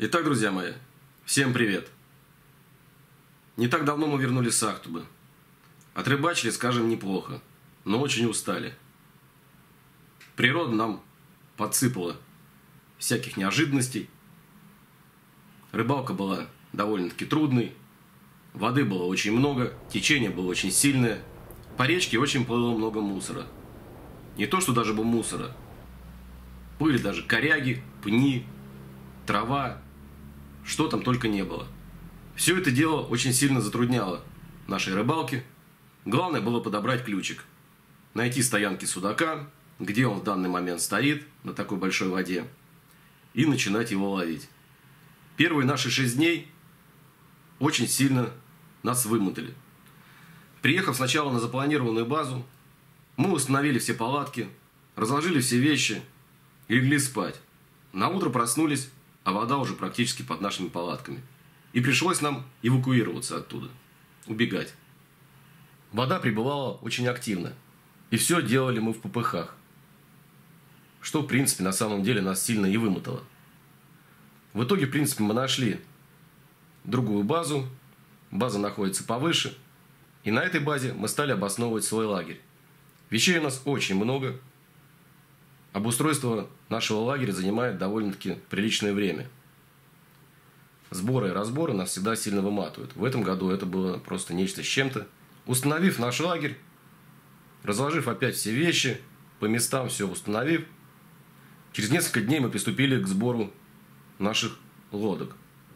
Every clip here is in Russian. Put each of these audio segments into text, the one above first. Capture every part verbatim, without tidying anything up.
Итак, друзья мои, всем привет! Не так давно мы вернулись с Ахтубы. Отрыбачили, скажем, неплохо, но очень устали. Природа нам подсыпала всяких неожиданностей. Рыбалка была довольно-таки трудной. Воды было очень много, течение было очень сильное. По речке очень плыло много мусора. Не то, что даже бы мусора. Были даже коряги, пни, трава. Что там только не было. Все это дело очень сильно затрудняло нашей рыбалке. Главное было подобрать ключик. Найти стоянки судака, где он в данный момент стоит, на такой большой воде. И начинать его ловить. Первые наши шесть дней очень сильно нас вымотали. Приехав сначала на запланированную базу, мы установили все палатки, разложили все вещи и легли спать. На утро проснулись, а вода уже практически под нашими палатками. И пришлось нам эвакуироваться оттуда, убегать. Вода прибывала очень активно. И все делали мы в попыхах. Что, в принципе, на самом деле нас сильно и вымотало. В итоге, в принципе, мы нашли другую базу. База находится повыше. И на этой базе мы стали обосновывать свой лагерь. Вещей у нас очень много. Обустройство нашего лагеря занимает довольно-таки приличное время. Сборы и разборы нас всегда сильно выматывают. В этом году это было просто нечто с чем-то. Установив наш лагерь, разложив опять все вещи, по местам все установив, через несколько дней мы приступили к сбору наших лодок.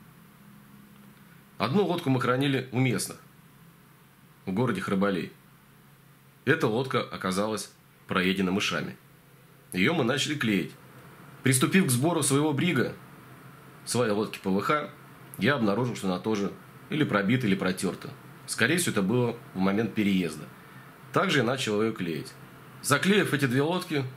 Одну лодку мы хранили у местных, в городе Храбалей. Эта лодка оказалась проедена мышами. Ее мы начали клеить. Приступив к сбору своего брига, своей лодки ПВХ, я обнаружил, что она тоже или пробита, или протерта. Скорее всего, это было в момент переезда. Также я начал ее клеить. Заклеив эти две лодки,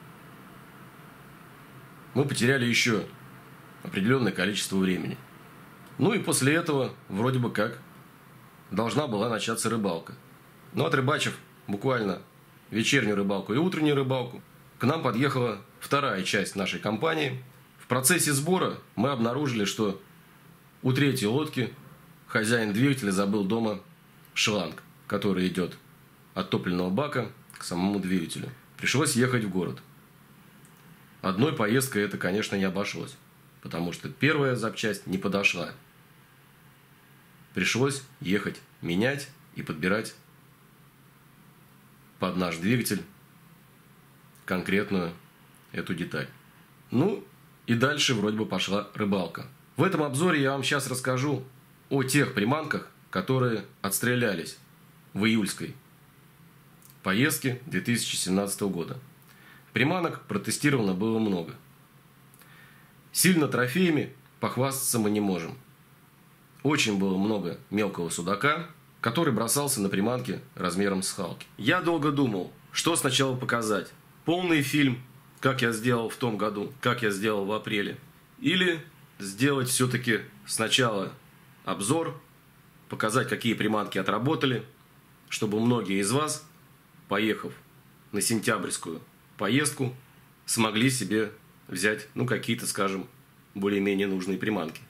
мы потеряли еще определенное количество времени. Ну и после этого, вроде бы как, должна была начаться рыбалка. Но отрыбачив буквально вечернюю рыбалку и утреннюю рыбалку, к нам подъехала вторая часть нашей компании. В процессе сбора мы обнаружили, что у третьей лодки хозяин двигателя забыл дома шланг, который идет от топливного бака к самому двигателю. Пришлось ехать в город. Одной поездкой это, конечно, не обошлось, потому что первая запчасть не подошла. Пришлось ехать, менять и подбирать под наш двигатель конкретную эту деталь. Ну и дальше вроде бы пошла рыбалка. В этом обзоре я вам сейчас расскажу о тех приманках, которые отстрелялись в июльской поездке две тысячи семнадцатого года. Приманок протестировано было много. Сильно трофеями похвастаться мы не можем. Очень было много мелкого судака, который бросался на приманки размером с халки. Я долго думал, что сначала показать. Полный фильм, как я сделал в том году, как я сделал в апреле. Или сделать все-таки сначала обзор, показать, какие приманки отработали, чтобы многие из вас, поехав на сентябрьскую поездку, смогли себе взять, ну, какие-то, скажем, более-менее нужные приманки.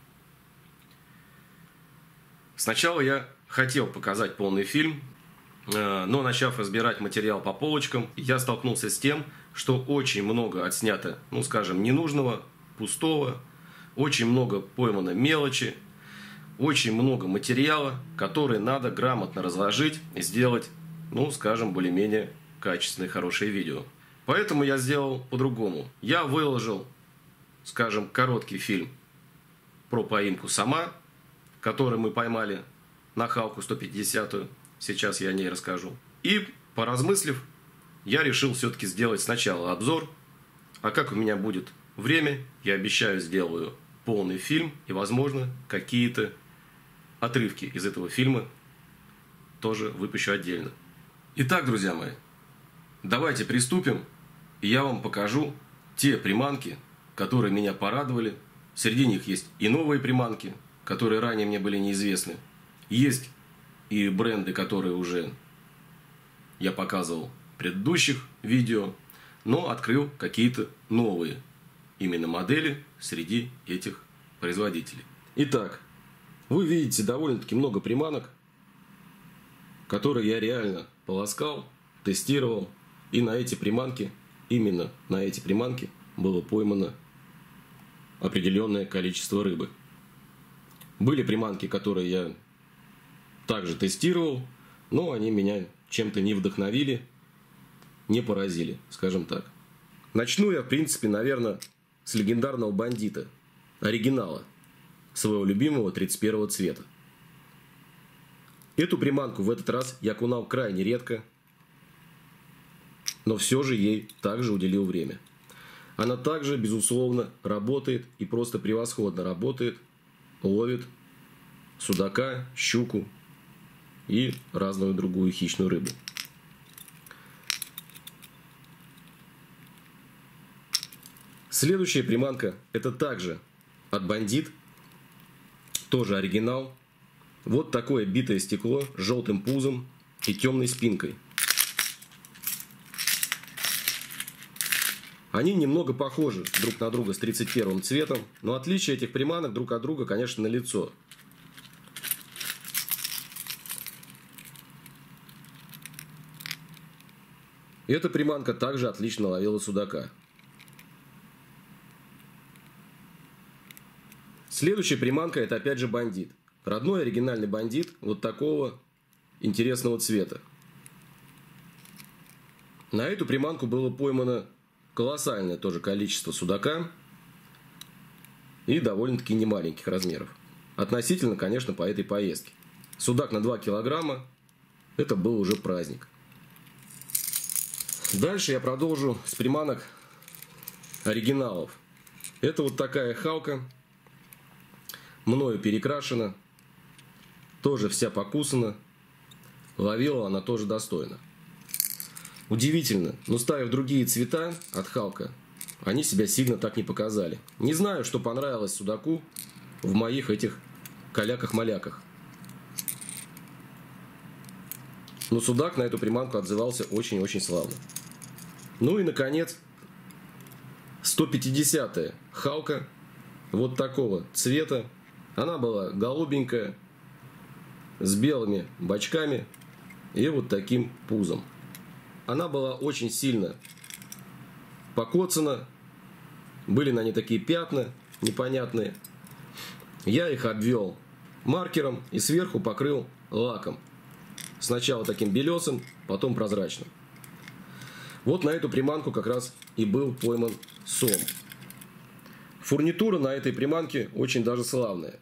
Сначала я хотел показать полный фильм, но, начав разбирать материал по полочкам, я столкнулся с тем, что очень много отснято, ну, скажем, ненужного, пустого, очень много поймано мелочи, очень много материала, который надо грамотно разложить и сделать, ну, скажем, более-менее качественное, хорошее видео. Поэтому я сделал по-другому. Я выложил, скажем, короткий фильм про поимку сама, который мы поймали на халку сто пятидесятую. Сейчас я о ней расскажу. И, поразмыслив, я решил все-таки сделать сначала обзор. А как у меня будет время, я обещаю, сделаю полный фильм. И, возможно, какие-то отрывки из этого фильма тоже выпущу отдельно. Итак, друзья мои, давайте приступим. И я вам покажу те приманки, которые меня порадовали. Среди них есть и новые приманки, которые ранее мне были неизвестны. Есть и бренды, которые уже я показывал в предыдущих видео, но открыл какие-то новые именно модели среди этих производителей. Итак, вы видите довольно-таки много приманок, которые я реально полоскал, тестировал. И на эти приманки, именно на эти приманки было поймано определенное количество рыбы. Были приманки, которые я также тестировал, но они меня чем-то не вдохновили, не поразили, скажем так. Начну я, в принципе, наверное, с легендарного бандита, оригинала, своего любимого тридцать первого цвета. Эту приманку в этот раз я окунал крайне редко, но все же ей также уделил время. Она также, безусловно, работает и просто превосходно работает, ловит судака, щуку и разную другую хищную рыбу. Следующая приманка — это также от Бандит, тоже оригинал. Вот такое битое стекло с желтым пузом и темной спинкой. Они немного похожи друг на друга с тридцать первым цветом, но отличие этих приманок друг от друга, конечно, налицо. Эта приманка также отлично ловила судака. Следующая приманка — это опять же Бандит. Родной оригинальный Бандит вот такого интересного цвета. На эту приманку было поймано колоссальное тоже количество судака и довольно-таки немаленьких размеров. Относительно, конечно, по этой поездке. Судак на два килограмма – это был уже праздник. Дальше я продолжу с приманок оригиналов. Это вот такая халка, мною перекрашена, тоже вся покусана. Ловила она тоже достойно. Удивительно, но ставив другие цвета от халка, они себя сильно так не показали. Не знаю, что понравилось судаку в моих этих каляках-маляках. Но судак на эту приманку отзывался очень-очень славно. Ну и, наконец, сто пятидесятая халка вот такого цвета. Она была голубенькая, с белыми бочками и вот таким пузом. Она была очень сильно покоцана, были на ней такие пятна непонятные. Я их обвел маркером и сверху покрыл лаком. Сначала таким белесым, потом прозрачным. Вот на эту приманку как раз и был пойман сом. Фурнитура на этой приманке очень даже славная.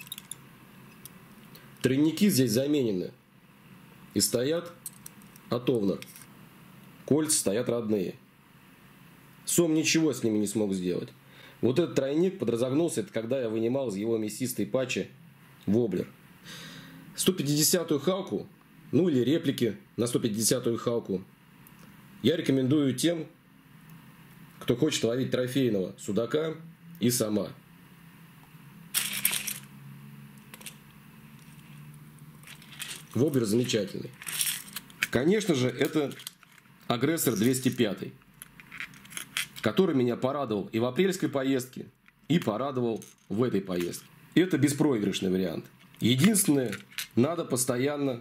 Тройники здесь заменены и стоят от Овна. Кольца стоят родные. Сом ничего с ними не смог сделать. Вот этот тройник подразогнулся, это когда я вынимал из его мясистой патчи воблер. сто пятидесятую халку, ну или реплики на сто пятидесятую халку, я рекомендую тем, кто хочет ловить трофейного судака и сома. Воблер замечательный. Конечно же, это Агрессор двести пять, который меня порадовал и в апрельской поездке, и порадовал в этой поездке. Это беспроигрышный вариант. Единственное, надо постоянно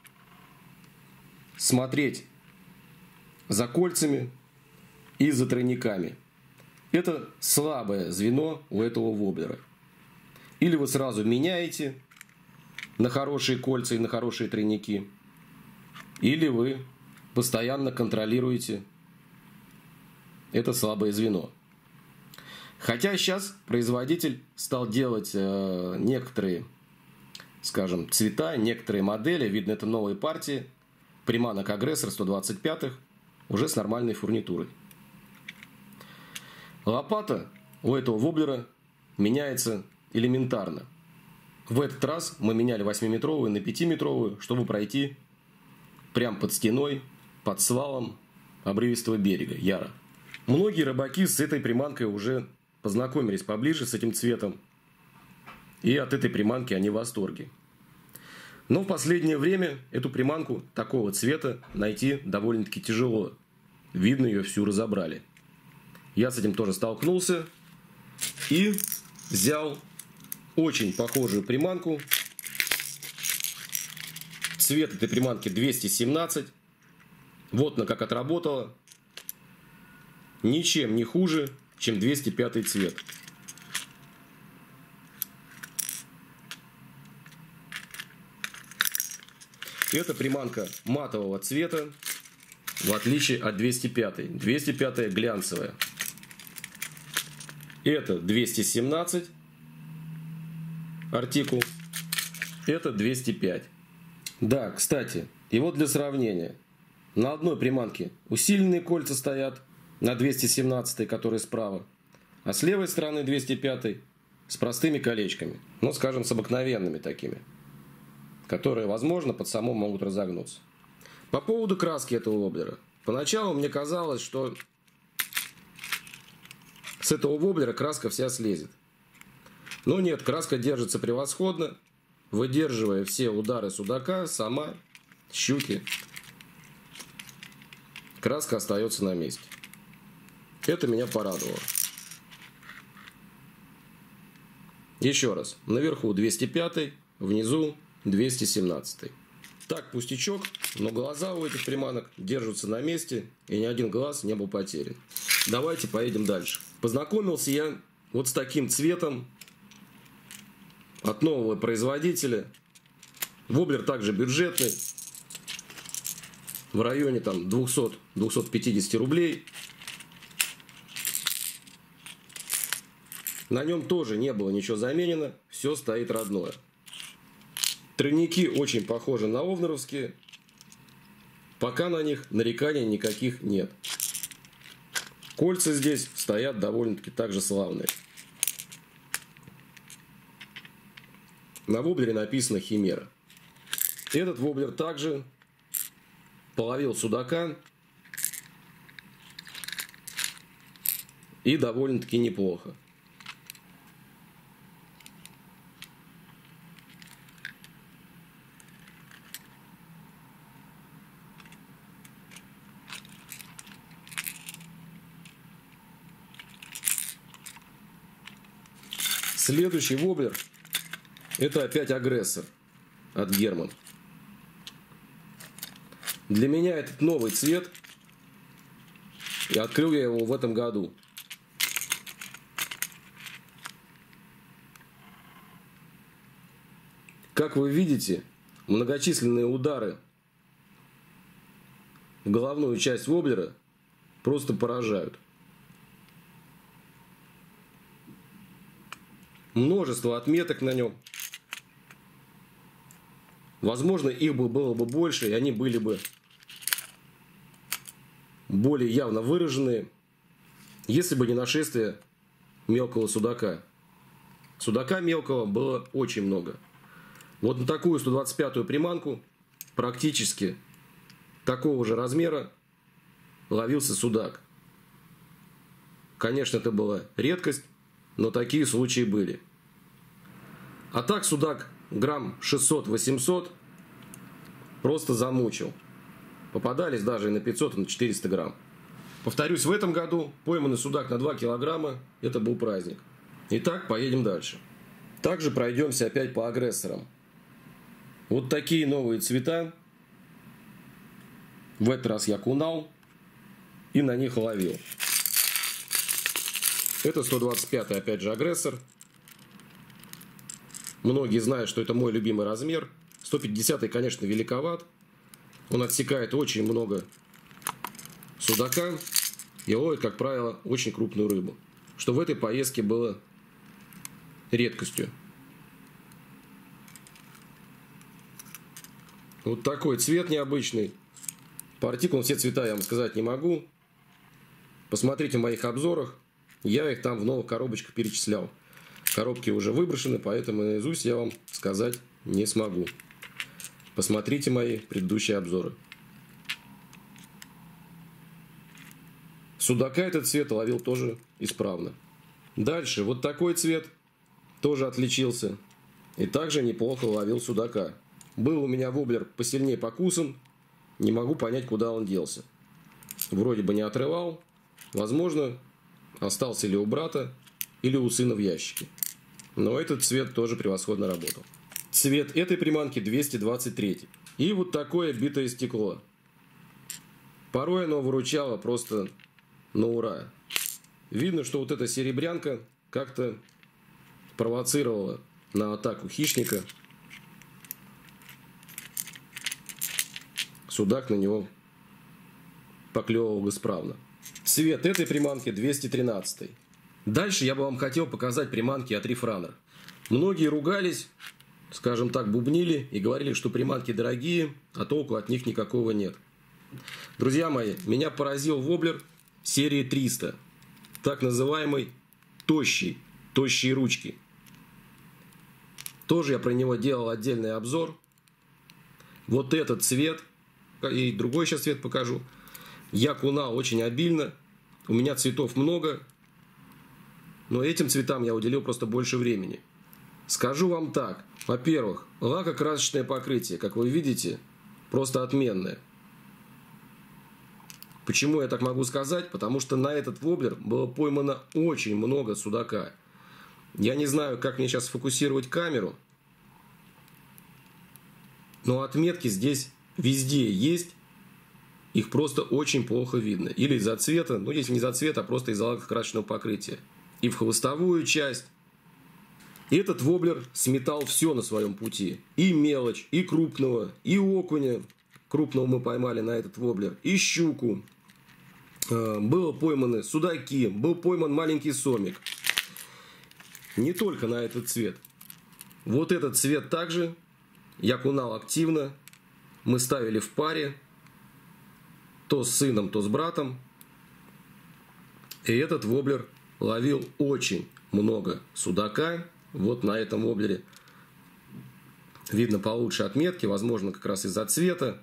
смотреть за кольцами и за тройниками. Это слабое звено у этого воблера. Или вы сразу меняете на хорошие кольца и на хорошие тройники, или вы постоянно контролируете это слабое звено. Хотя сейчас производитель стал делать э, некоторые, скажем, цвета, некоторые модели, видно, это новые партии приманок Агрессор сто двадцать пять уже с нормальной фурнитурой. Лопата у этого воблера меняется элементарно. В этот раз мы меняли восьмиметровую на пятиметровую, чтобы пройти прямо под стеной, под свалом обрывистого берега, Яра. Многие рыбаки с этой приманкой уже познакомились поближе с этим цветом. И от этой приманки они в восторге. Но в последнее время эту приманку такого цвета найти довольно-таки тяжело. Видно, ее всю разобрали. Я с этим тоже столкнулся. И взял очень похожую приманку. Цвет этой приманки двести семнадцать. Вот она как отработала. Ничем не хуже, чем двести пятый цвет. Это приманка матового цвета, в отличие от двести пятой. двести пятая глянцевая. Это двести семнадцать артикул. Это двести пять. Да, кстати, и вот для сравнения. На одной приманке усиленные кольца стоят, на двести семнадцатой, которая справа. А с левой стороны двести пятой с простыми колечками. Ну, скажем, с обыкновенными такими. Которые, возможно, под самом могут разогнуться. По поводу краски этого воблера. Поначалу мне казалось, что с этого воблера краска вся слезет. Но нет, краска держится превосходно, выдерживая все удары судака, сама, щуки. Краска остается на месте. Это меня порадовало. Еще раз. Наверху двести пятый, внизу двести семнадцатый. Так, пустячок, но глаза у этих приманок держатся на месте, и ни один глаз не был потерян. Давайте поедем дальше. Познакомился я вот с таким цветом от нового производителя. Воблер также бюджетный, в районе там двухсот — двухсот пятидесяти рублей. На нем тоже не было ничего заменено, все стоит родное. Тройники очень похожи на овнеровские, пока на них нареканий никаких нет. Кольца здесь стоят довольно-таки также славные. На воблере написано «Химера». Этот воблер также половил судака и довольно-таки неплохо. Следующий воблер — это опять агрессор от Герман. Для меня этот новый цвет, и открыл я его в этом году. Как вы видите, многочисленные удары в головную часть воблера просто поражают. Множество отметок на нем. Возможно, их бы было бы больше, и они были бы более явно выраженные, если бы не нашествие мелкого судака. Судака мелкого было очень много. Вот на такую сто двадцать пятую приманку практически такого же размера ловился судак. Конечно, это была редкость, но такие случаи были. А так судак грамм шестьсот — восемьсот просто замучил. Попадались даже и на пятьсот, и на четыреста грамм. Повторюсь, в этом году пойманный судак на два килограмма – это был праздник. Итак, поедем дальше. Также пройдемся опять по агрессорам. Вот такие новые цвета. В этот раз я кунал и на них ловил. Это сто двадцать пятый, опять же, агрессор. Многие знают, что это мой любимый размер. сто пятидесятый, конечно, великоват. Он отсекает очень много судака и ловит, как правило, очень крупную рыбу. Что в этой поездке было редкостью. Вот такой цвет необычный. По артикулам все цвета я вам сказать не могу. Посмотрите в моих обзорах. Я их там в новых коробочках перечислял. Коробки уже выброшены, поэтому наизусть я вам сказать не смогу. Посмотрите мои предыдущие обзоры. Судака этот цвет ловил тоже исправно. Дальше вот такой цвет тоже отличился. И также неплохо ловил судака. Был у меня воблер посильнее покусан. Не могу понять, куда он делся. Вроде бы не отрывал. Возможно, остался или у брата, или у сына в ящике. но этот цвет тоже превосходно работал. Цвет этой приманки двести двадцать три. И вот такое битое стекло. Порой оно выручало просто на ура. Видно, что вот эта серебрянка как-то провоцировала на атаку хищника. Судак на него поклевывал исправно. Цвет этой приманки двести тринадцать. Дальше я бы вам хотел показать приманки от Reef Runner. Многие ругались, скажем так, бубнили и говорили, что приманки дорогие, а толку от них никакого нет. Друзья мои, меня поразил воблер серии триста. Так называемый тощий, тощие ручки. Тоже я про него делал отдельный обзор. Вот этот цвет, и другой сейчас цвет покажу, я кунал очень обильно. У меня цветов много, но этим цветам я уделил просто больше времени. Скажу вам так. Во-первых, лакокрасочное покрытие, как вы видите, просто отменное. Почему я так могу сказать? Потому что на этот воблер было поймано очень много судака. Я не знаю, как мне сейчас сфокусировать камеру, но отметки здесь везде есть. Их просто очень плохо видно. Или из-за цвета, ну если не из-за цвета, а просто из-за лакокрасочного покрытия. И в хвостовую часть. Этот воблер сметал все на своем пути. И мелочь, и крупного, и окуня. Крупного мы поймали на этот воблер. И щуку. Было пойманы судаки. Был пойман маленький сомик. Не только на этот цвет. Вот этот цвет также я кунал активно. Мы ставили в паре. То с сыном, то с братом. И этот воблер ловил очень много судака. Вот на этом воблере видно получше отметки. Возможно, как раз из-за цвета.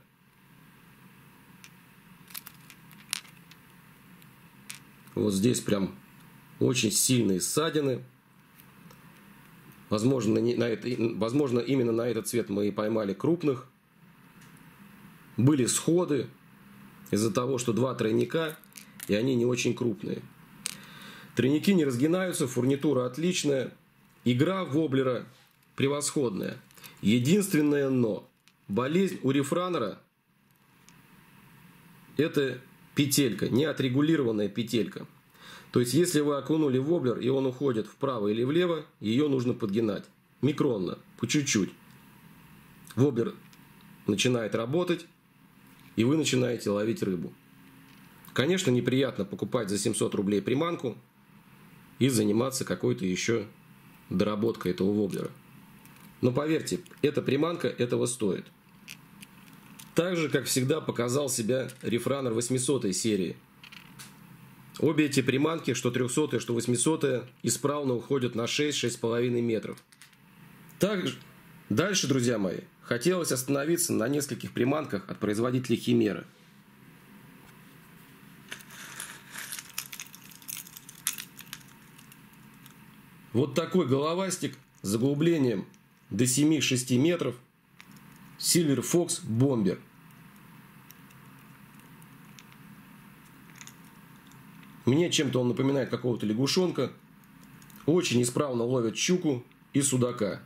Вот здесь прям очень сильные ссадины. Возможно, не на это, возможно, именно на этот цвет мы и поймали крупных. Были сходы из-за того, что два тройника, и они не очень крупные. Тройники не разгинаются, фурнитура отличная. Игра воблера превосходная. Единственное но. Болезнь у Reef Runner — это петелька, неотрегулированная петелька. То есть, если вы окунули воблер, и он уходит вправо или влево, ее нужно подгинать. Микронно, по чуть-чуть. Воблер начинает работать, и вы начинаете ловить рыбу. Конечно, неприятно покупать за семьсот рублей приманку и заниматься какой-то еще доработкой этого воблера. Но поверьте, эта приманка этого стоит. Так же, как всегда, показал себя Reef Runner восьмисотой серии. Обе эти приманки, что трехсотая, что восьмисотая, исправно уходят на шесть — шесть с половиной метров. Также, дальше, друзья мои, хотелось остановиться на нескольких приманках от производителя Химера. Вот такой головастик с заглублением до семи — шести метров. Silver Fox Bomber. Мне чем-то он напоминает какого-то лягушонка. Очень исправно ловят щуку и судака.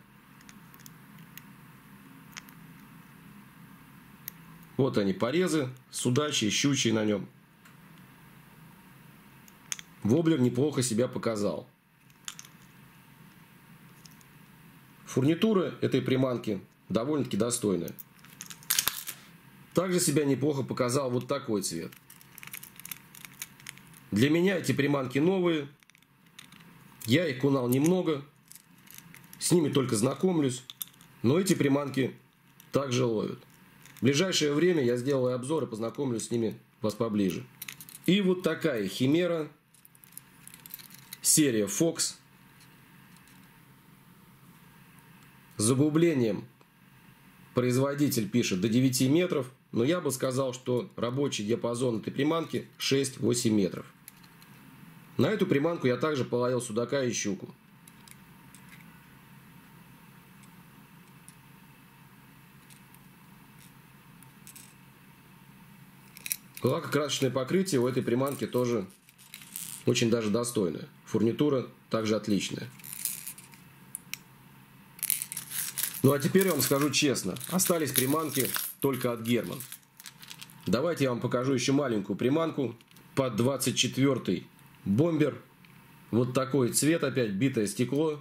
Вот они, порезы, судачьи, щучьи на нем. Воблер неплохо себя показал. Фурнитура этой приманки довольно-таки достойная. Также себя неплохо показал вот такой цвет. Для меня эти приманки новые. Я их кунал немного. С ними только знакомлюсь. Но эти приманки также ловят. В ближайшее время я сделаю обзор и познакомлюсь с ними вас поближе. И вот такая химера. Серия Fox. С заглублением производитель пишет до девяти метров. Но я бы сказал, что рабочий диапазон этой приманки шесть — восемь метров. На эту приманку я также половил судака и щуку. Лакокрасочное покрытие у этой приманки тоже очень даже достойное. Фурнитура также отличная. Ну а теперь я вам скажу честно, остались приманки только от Герман. Давайте я вам покажу еще маленькую приманку под двадцать четвёртый бомбер. Вот такой цвет опять, битое стекло.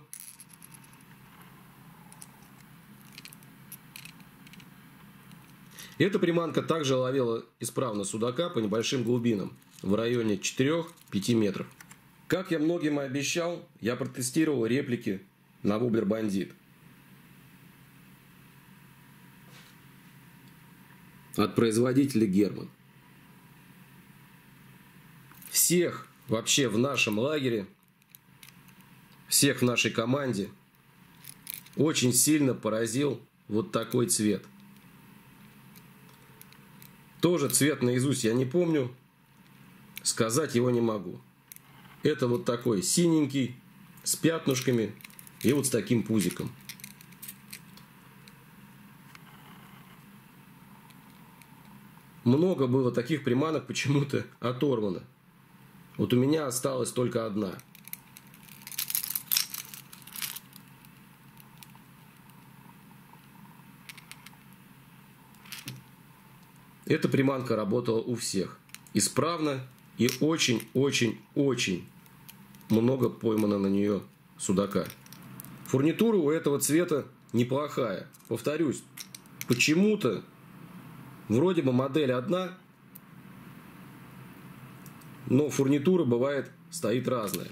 Эта приманка также ловила исправно судака по небольшим глубинам, в районе четырёх-пяти метров. Как я многим и обещал, я протестировал реплики на воблер Бандит. От производителя Герман. Всех вообще в нашем лагере, всех в нашей команде очень сильно поразил вот такой цвет. Тоже цвет наизусть я не помню, сказать его не могу. Это вот такой синенький, с пятнышками и вот с таким пузиком. Много было таких приманок почему-то оторвано. Вот у меня осталась только одна. Эта приманка работала у всех. Исправно и очень-очень-очень много поймано на нее судака. Фурнитура у этого цвета неплохая. Повторюсь, почему-то вроде бы модель одна, но фурнитура бывает стоит разная.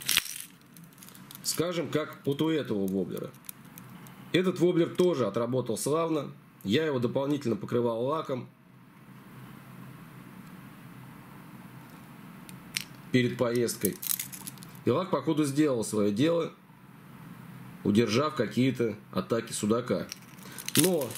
Скажем, как вот у этого воблера. Этот воблер тоже отработал славно. Я его дополнительно покрывал лаком перед поездкой. И лак, походу, сделал свое дело, удержав какие-то атаки судака. Но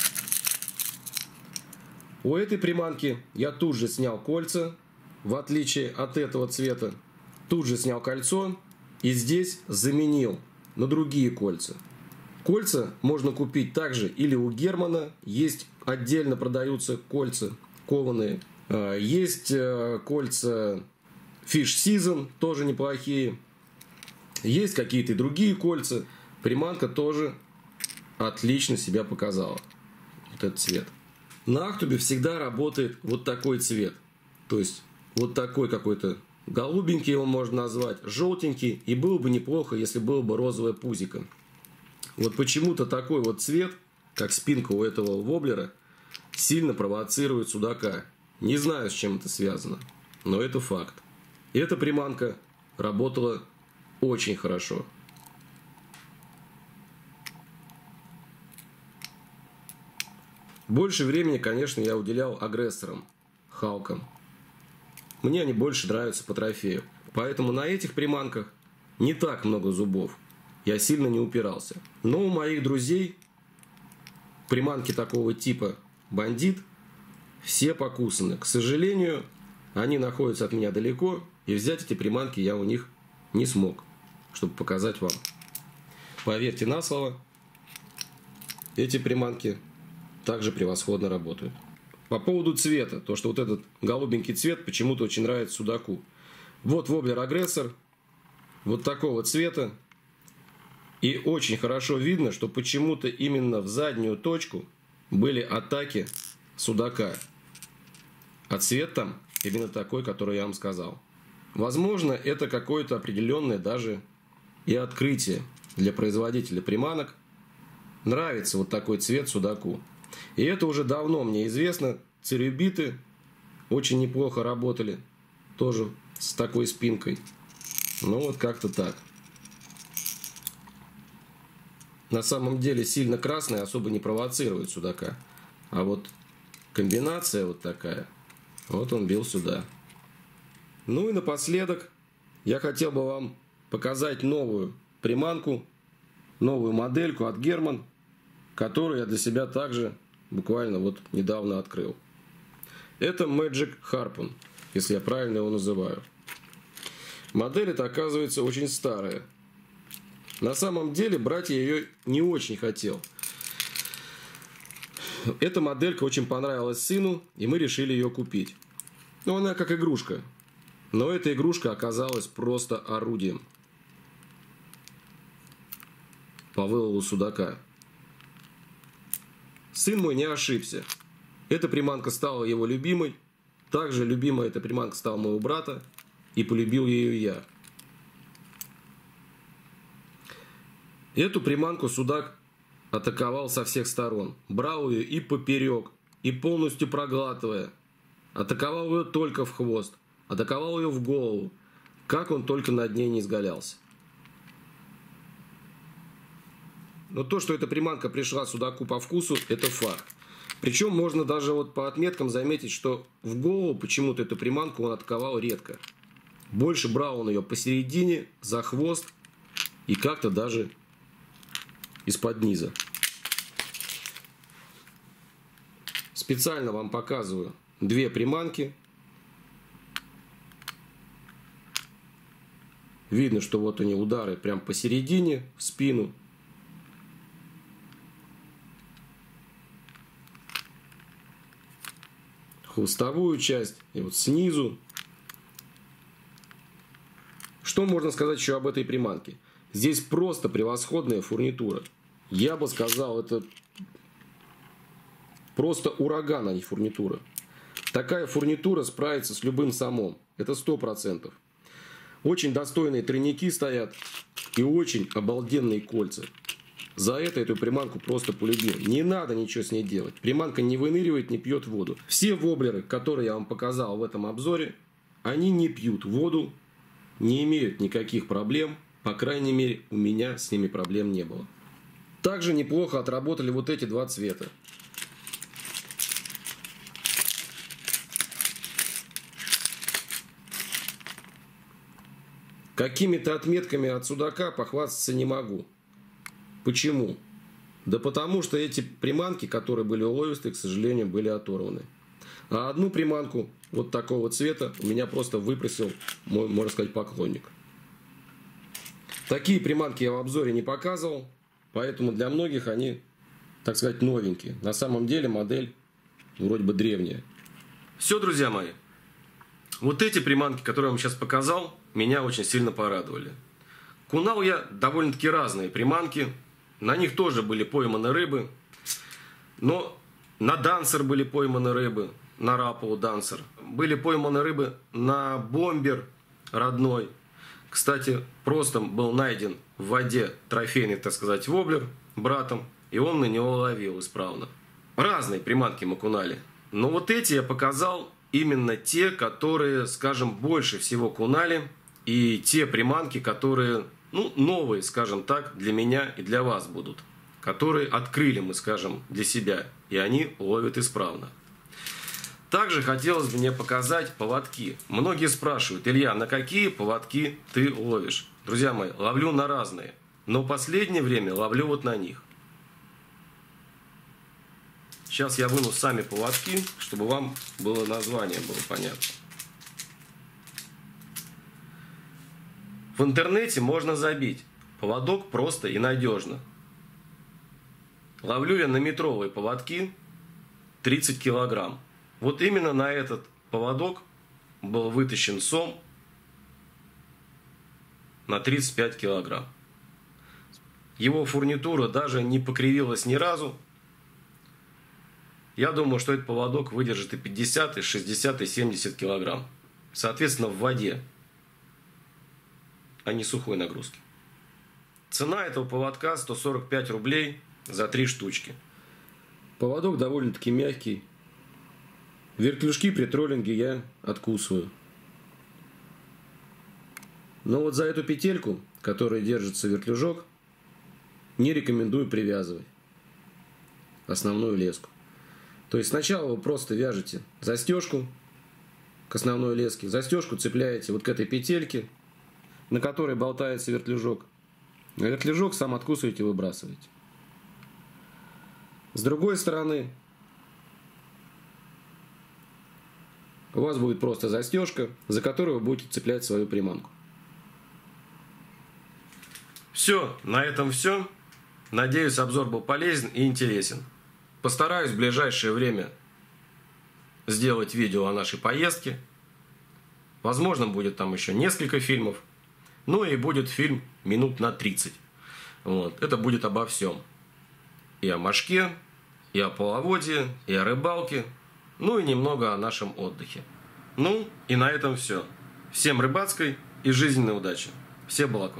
у этой приманки я тут же снял кольца, в отличие от этого цвета. Тут же снял кольцо и здесь заменил на другие кольца. Кольца можно купить также или у Германа, есть отдельно продаются кольца кованые. Есть кольца Fish Season, тоже неплохие. Есть какие-то и другие кольца. Приманка тоже отлично себя показала. Вот этот цвет. На Ахтубе всегда работает вот такой цвет. То есть вот такой какой-то голубенький его можно назвать, желтенький. И было бы неплохо, если было бы розовое пузико. Вот почему-то такой вот цвет, как спинка у этого воблера, сильно провоцирует судака. Не знаю, с чем это связано, но это факт. Эта приманка работала очень хорошо. Больше времени, конечно, я уделял агрессорам, халкам. Мне они больше нравятся по трофею. Поэтому на этих приманках не так много зубов. Я сильно не упирался. Но у моих друзей приманки такого типа Бандит все покусаны. К сожалению, они находятся от меня далеко. И взять эти приманки я у них не смог, чтобы показать вам. Поверьте на слово, эти приманки также превосходно работают. По поводу цвета, то что вот этот голубенький цвет почему-то очень нравится судаку. Вот воблер агрессор, вот такого цвета. И очень хорошо видно, что почему-то именно в заднюю точку были атаки судака. А цвет там именно такой, который я вам сказал. Возможно, это какое-то определенное даже и открытие для производителя приманок. Нравится вот такой цвет судаку. И это уже давно мне известно. Цирюбиты очень неплохо работали. Тоже с такой спинкой. Ну вот как-то так. На самом деле сильно красный особо не провоцирует судака. А вот комбинация вот такая. Вот он бил сюда. Ну и напоследок я хотел бы вам показать новую приманку, новую модельку от Герман, которую я для себя также буквально вот недавно открыл. Это Magic Harpoon, если я правильно его называю. Модель эта, оказывается, очень старая. На самом деле брать я ее не очень хотел. Эта моделька очень понравилась сыну, и мы решили ее купить. Ну, она как игрушка. Но эта игрушка оказалась просто орудием по вылову судака. сын мой не ошибся. Эта приманка стала его любимой. Также любимая эта приманка стала моего брата. И полюбил ее я. Эту приманку судак атаковал со всех сторон. Брал ее и поперек, и полностью проглатывая. Атаковал ее только в хвост. Атаковал ее в голову. Как он только над ней не изгалялся. Но то, что эта приманка пришла судаку по вкусу, это факт. Причем можно даже вот по отметкам заметить, что в голову почему-то эту приманку он атаковал редко. Больше брал он ее посередине, за хвост и как-то даже из-под низа. Специально вам показываю две приманки. Видно, что вот они удары прям посередине, в спину. Хвостовую часть и вот снизу. Что можно сказать еще об этой приманке? Здесь просто превосходная фурнитура. Я бы сказал, это просто ураган, а не фурнитура. Такая фурнитура справится с любым самом. Это сто процентов. Очень достойные тройники стоят и очень обалденные кольца. За это эту приманку просто полюбил. Не надо ничего с ней делать. Приманка не выныривает, не пьет воду. Все воблеры, которые я вам показал в этом обзоре, они не пьют воду, не имеют никаких проблем. По крайней мере, у меня с ними проблем не было. Также неплохо отработали вот эти два цвета. Какими-то отметками от судака похвастаться не могу. Почему? Да потому что эти приманки, которые были уловистые, к сожалению, были оторваны. А одну приманку вот такого цвета у меня просто выпросил мой, можно сказать, поклонник. Такие приманки я в обзоре не показывал, поэтому для многих они, так сказать, новенькие. На самом деле модель вроде бы древняя. Все, друзья мои. Вот эти приманки, которые я вам сейчас показал, меня очень сильно порадовали. Кунал я довольно-таки разные приманки. На них тоже были пойманы рыбы. Но на Дансер были пойманы рыбы. На Раппоу Дансер. Были пойманы рыбы на Бомбер родной. Кстати, просто был найден в воде трофейный, так сказать, воблер братом. И он на него ловил исправно. Разные приманки мы кунали. Но вот эти я показал именно те, которые, скажем, больше всего кунали. И те приманки, которые, ну, новые, скажем так, для меня и для вас будут. Которые открыли мы, скажем, для себя. И они ловят исправно. Также хотелось бы мне показать поводки. Многие спрашивают: Илья, на какие поводки ты ловишь? Друзья мои, ловлю на разные. Но в последнее время ловлю вот на них. Сейчас я выну сами поводки, чтобы вам было название, было понятно. В интернете можно забить. Поводок просто и надежно. Ловлю я на метровые поводки тридцать килограмм. Вот именно на этот поводок был вытащен сом на тридцать пять килограмм. Его фурнитура даже не покривилась ни разу. Я думаю, что этот поводок выдержит и пятьдесят, и шестьдесят, и семьдесят килограмм. Соответственно, в воде, а не сухой нагрузки. Цена этого поводка сто сорок пять рублей за три штучки. Поводок довольно-таки мягкий. Вертлюжки при троллинге я откусываю. Но вот за эту петельку, которая держится вертлюжок, не рекомендую привязывать основную леску. То есть сначала вы просто вяжете застежку к основной леске, застежку цепляете вот к этой петельке, на которой болтается вертлюжок. А вертлюжок сам откусываете и выбрасываете. С другой стороны у вас будет просто застежка, за которую вы будете цеплять свою приманку. Все, на этом все. Надеюсь, обзор был полезен и интересен. Постараюсь в ближайшее время сделать видео о нашей поездке. Возможно, будет там еще несколько фильмов. Ну и будет фильм минут на тридцать. Вот. Это будет обо всем. И о мошке, и о половодье, и о рыбалке, ну и немного о нашем отдыхе. Ну и на этом все. Всем рыбацкой и жизненной удачи. Все балако.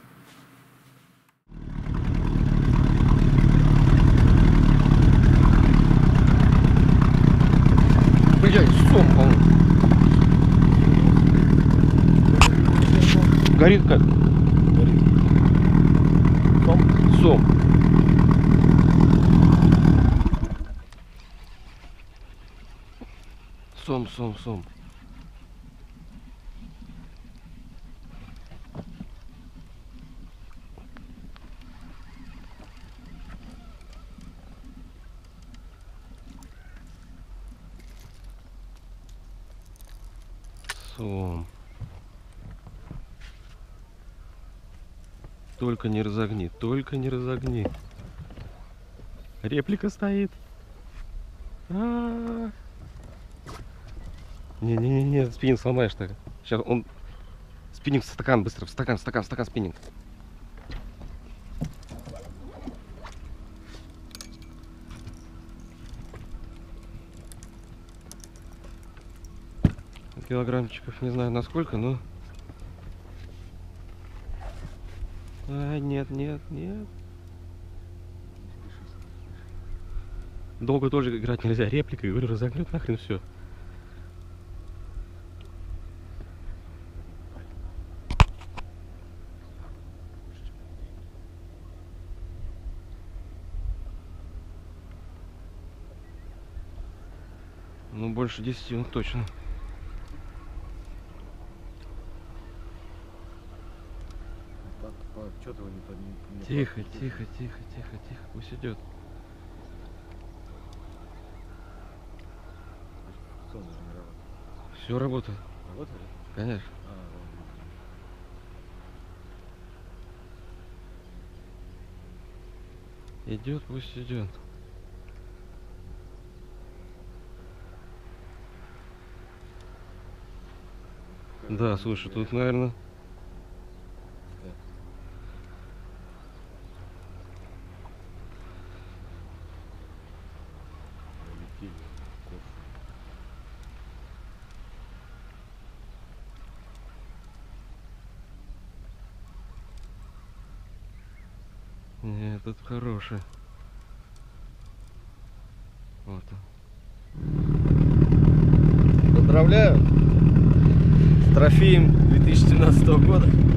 Блядь, сом, по-моему. Горит как? Горит. Сом? Сом. Сом, сом, сом. Сом. Только не разогни, только не разогни. Реплика стоит. А-а-а. Не-не-не, спиннинг сломаешь так. Сейчас он... Спиннинг в стакан, быстро, в стакан, в стакан, в стакан, спиннинг. Килограммчиков, не знаю насколько, но... А, нет, нет, нет. Долго тоже играть нельзя. Реплика, говорю, разогнет нахрен все. Ну, больше десяти, ну точно. Тихо, тихо, тихо, тихо, тихо, пусть идет. Все работает. Работает? Конечно. Идет, пусть идет. Да, слушай, тут, наверное... Нет, тут хороший. Вот он. Поздравляю с трофеем две тысячи семнадцатого года.